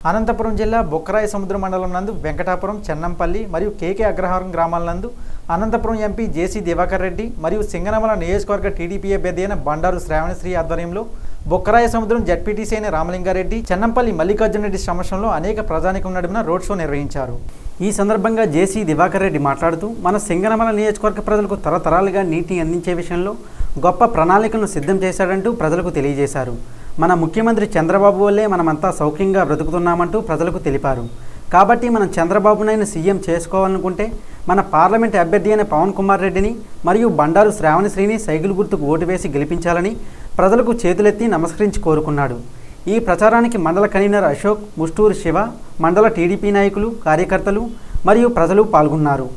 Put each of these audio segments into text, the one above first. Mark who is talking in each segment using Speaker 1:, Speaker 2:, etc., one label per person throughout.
Speaker 1: అనంతపురం జిల్లా బొక్కరాయ సముద్ర మండలం నందు వెంకటాపురం, చెన్నంపల్లి మరియు కేకే అగ్రహారం గ్రామాల నందు అనంతపురం ఎంపీ జేసీ దివాకర్ రెడ్డి మరియు సింగనమల నియోజకవర్గ టీడీపీ అభ్యర్థి అయిన బండారు శ్రావణశ్రీ ఆధ్వర్యంలో బొక్కరాయ సముద్రం జడ్పీటీసీ అయిన రామలింగారెడ్డి, చెన్నంపల్లి మల్లికార్జున రెడ్డి సమక్షంలో అనేక ప్రజానికం నడుమ రోడ్ షో నిర్వహించారు. ఈ సందర్భంగా జేసీ దివాకర్ రెడ్డి మాట్లాడుతూ మన సింగనమల నియోజకవర్గ ప్రజలకు తరతరాలుగా నీటిని అందించే విషయంలో గొప్ప ప్రణాళికలను సిద్ధం చేశాడంటూ ప్రజలకు తెలియజేశారు. మన ముఖ్యమంత్రి చంద్రబాబు వల్లే మనమంతా సౌఖ్యంగా బ్రతుకుతున్నామంటూ ప్రజలకు తెలిపారు. కాబట్టి మనం చంద్రబాబునైనా సీఎం చేసుకోవాలనుకుంటే మన పార్లమెంట్ అభ్యర్థి అయిన పవన్ కుమార్ రెడ్డిని మరియు బండారు శ్రావణశ్రీని సైకిల్ గుర్తుకు ఓటు వేసి గెలిపించాలని ప్రజలకు చేతులెత్తి నమస్కరించి కోరుకున్నాడు. ఈ ప్రచారానికి మండల కన్వీనర్ అశోక్, ముస్టూరు శివ, మండల టీడీపీ నాయకులు, కార్యకర్తలు మరియు ప్రజలు పాల్గొన్నారు.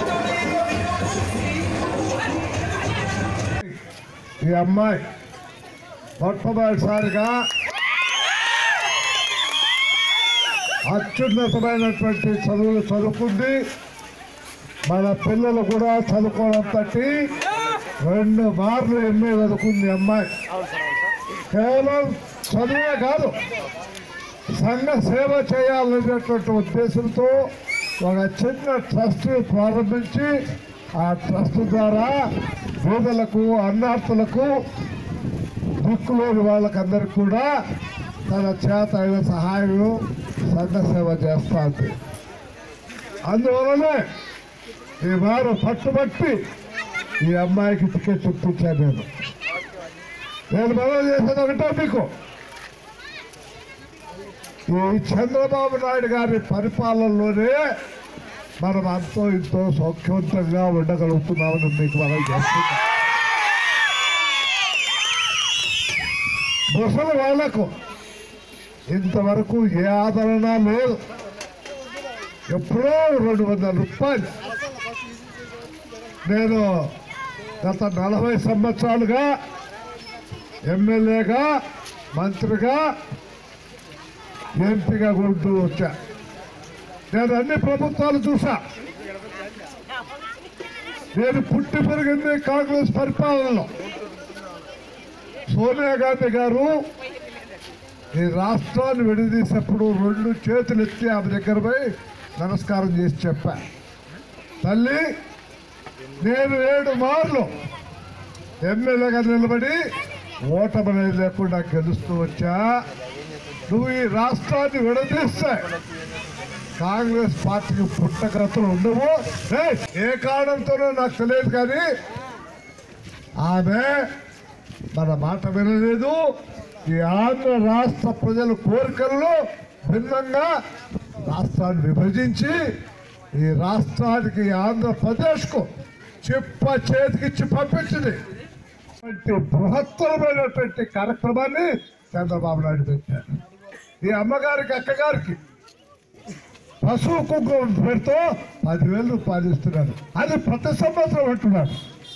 Speaker 2: ఈ అమ్మాయి మొట్టమొదటిసారిగా అత్యున్నతమైనటువంటి చదువులు చదువుకుంది. మన పిల్లలు కూడా చదువుకోవడం తట్టి 2 మార్లు ఎంఏ చదువుకుంది. అమ్మాయి కేవలం చదువే కాదు, సంఘ సేవ చేయాలనేటువంటి ఉద్దేశంతో ఒక చిన్న ట్రస్ట్ ప్రారంభించి ఆ ట్రస్ట్ ద్వారా పేదలకు, అన్నార్థులకు, దిక్కులేని వాళ్ళకందరికీ కూడా తన చేత అయిన సహాయం, సంఘ సేవ చేస్తుంది. అందువలనే ఈ వారు పట్టుబట్టి ఈ అమ్మాయికి టికెట్ ఇప్పించాను. నేను మనం చేసేది ఒకటే, మీకు ఈ చంద్రబాబు నాయుడు గారి పరిపాలనలోనే మనం అంతో ఇంతో సౌఖ్యవంతంగా ఉండగలుగుతున్నామని మీకు మనం చేస్తున్నాం. ముసలి వాళ్లకు ఇంతవరకు ఏ ఆదరణ లేదు. ఎప్పుడో 200 రూపాయలు. నేను గత 40 సంవత్సరాలుగా ఎమ్మెల్యేగా, మంత్రిగా, ఎంపీగా ఉంటూ వచ్చా. నేను అన్ని ప్రభుత్వాలు చూసా. నేను పుట్టి పెరిగింది కాంగ్రెస్ పరిపాలనలో. సోనియా గాంధీ గారు ఈ రాష్ట్రాన్ని విడదీసినప్పుడు 2 చేతులు ఎత్తి ఆమె దగ్గర పోయి నమస్కారం చేసి చెప్పా, తల్లి నేను 7 మార్లు ఎమ్మెల్యేగా నిలబడి ఓటమి లేకుండా గెలుస్తూ వచ్చా. నువ్వు ఈ రాష్ట్రాన్ని విడదీస్తే కాంగ్రెస్ పార్టీకి పుట్టగతులు ఉండవు. ఏ కారణంతోనో నాకు తెలియదు, కానీ ఆమె మన మాట వినలేదు. ఈ ఆంధ్ర రాష్ట్ర ప్రజల కోరికల్లో భిన్నంగా రాష్ట్రాన్ని విభజించి ఈ రాష్ట్రానికి, ఆంధ్రప్రదేశ్కు చిప్ప చేతికిచ్చి పంపించింది. బృహత్తరమైనటువంటి కార్యక్రమాన్ని చంద్రబాబు నాయుడు పెట్టారు. ఈ అమ్మగారికి, అక్కగారికి పశువు కుంకుమ పెడుతూ 10,000 రూపాయలు ఇస్తున్నారు. అది ప్రతి సంవత్సరం అంటున్నారు.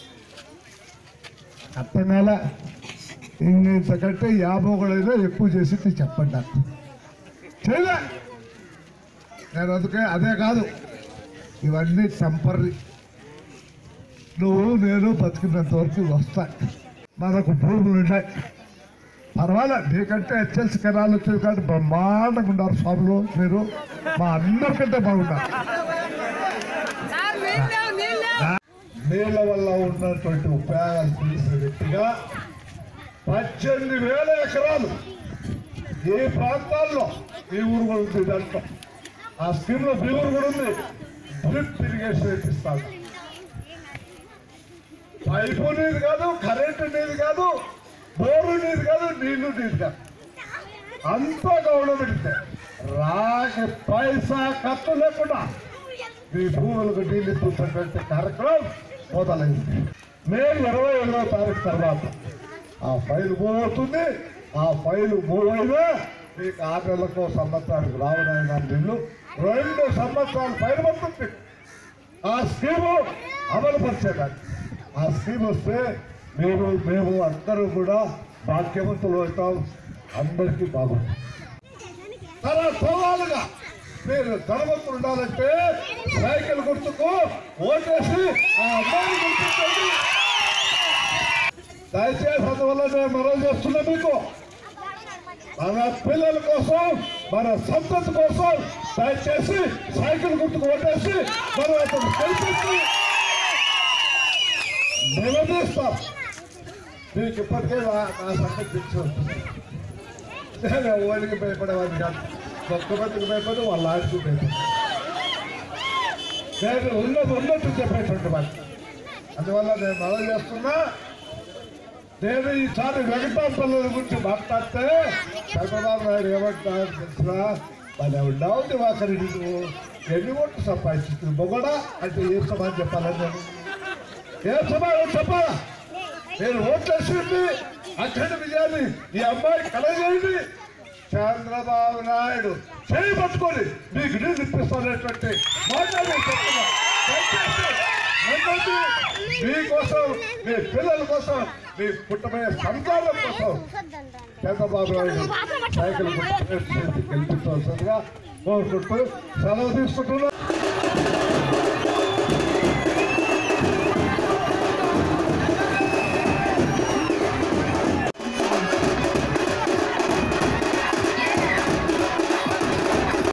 Speaker 2: అర్థం కాల. ఇంతకంటే 50 ఎక్కువ చేసి చెప్పండి నాకు చేయలే. నేను అందుకే అదే కాదు, ఇవన్నీ టెంపరీ. నువ్వు నేను బతికినంత వరకు వస్తాయి. మనకు భూములు ఉన్నాయి, పర్వాలేదు. నీకంటే హెచ్ఎల్సి కెనాలు వచ్చేది కానీ బ్రహ్మాండంగా ఉన్నారు స్వాములు. మీరు మా అందరికంటే బాగున్నారు. నీళ్ళ వల్ల ఉన్నటువంటి ఉపయోగాలు తెలిసిన వ్యక్తిగా 18,000 ఎకరాలు ఏ ప్రాంతాల్లో ఈ ఊరు కూడా ఉంది. దాంట్లో ఆ స్కీమ్ లో మీ ఊరు కూడా ఉంది. డ్రిప్ ఇరిగేషన్ ఇప్పిస్తాను. పైపు నీరు కాదు, కరెంటు నీరు కాదు, బోరు నీరు కాదు, నీళ్లు నీరు కాదు, అంతా గవర్నమెంట్. రాకి పైసా ఖర్చు లేకుండా మీ భూములకు నీళ్ళు ఇప్పించేటువంటి కార్యక్రమం మొదలైంది. మే 28వ తారీఖు తర్వాత ఆ ఫైలు పోతుంది. ఆ ఫైలు మూవైనా మీకు 6 నెలలకు, సంవత్సరానికి రావడానికి నీళ్ళు 2 సంవత్సరాలు ఫైలు పడుతుంది. ఆ స్కీము అమలు పరిచేదాన్ని. ఆ స్కీమ్ వస్తే మేము అందరూ కూడా భాగ్యవంతులు అవుతాం. అందరికీ బాగుంది. తరాలుగా మీరు ధనవంతులు ఉండాలంటే సైకిల్ గుర్తుకు ఓటేసి ఆ అమ్మాయిని గుర్తించండి. దయచేసి అందువల్ల నేను మనం చేస్తున్నా. మీకు మన పిల్లల కోసం మన సంతతి కోసం దయచేసి సైకిల్ గుర్తుకు ఓటేసి మనం అతను కలిసి నిలదీస్తాం. మీకు ఇప్పటికే నా సంగతి తెలిసి ఉంటుంది. నేను ఓడికి భయపడేవాడిని కాదు, ఒక్క మందికి భయపడి వాళ్ళ ఆడికి భయపడి నేను ఉన్నట్టు చెప్పేటువంటి వాడిని. అందువల్ల నేను మనం చేస్తున్నా. నేను ఈసారి వెంకటాపల్లి గురించి మాట్లాడితే చంద్రబాబు నాయుడు ఏమంటున్నారు తెలిసిన వాళ్ళు ఎవరు దివాకరెడ్డి నువ్వు ఎన్ని ఓట్లు సంపాదించింది మొగడా అంటే ఏం సమాధానం చెప్పాలని నేను ఏం సమాధానం చెప్పాలా? నేను ఓట్లేసింది అఖండ విజయాన్ని ఈ అమ్మాయి కలగేయండి. చంద్రబాబు నాయుడు చేయి పట్టుకొని మీకు నీళ్ళు ఇప్పిస్తానటువంటి మాట్లాడి చెప్తున్నా. మీకోసం, మీ పిల్లల కోసం, మీ పుట్టబోయే సంతానం కోసం చంద్రబాబు నాయుడు సైకిల్ గెలిపించవలసిందిగా కోరుకుంటూ సెలవు తీసుకుంటున్నా.